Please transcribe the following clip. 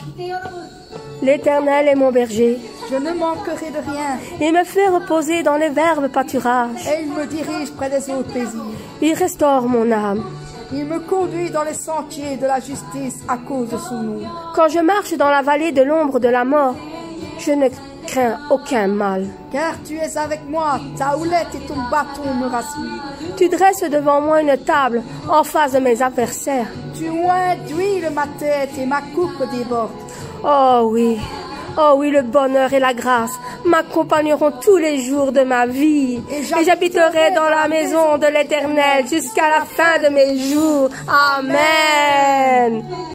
L'Éternel est mon berger. Je ne manquerai de rien. Il me fait reposer dans les verts pâturages. Et il me dirige près des eaux paisibles. Il restaure mon âme. Il me conduit dans les sentiers de la justice à cause de son nom. Quand je marche dans la vallée de l'ombre de la mort, je ne crains aucun mal. Car tu es avec moi, ta houlette et ton bâton me rassurent. Tu dresses devant moi une table en face de mes adversaires. Tu oins d'huile ma tête et ma coupe déborde. Oh oui, le bonheur et la grâce m'accompagneront tous les jours de ma vie. Et j'habiterai dans la maison de l'Éternel jusqu'à la fin de mes jours. Amen.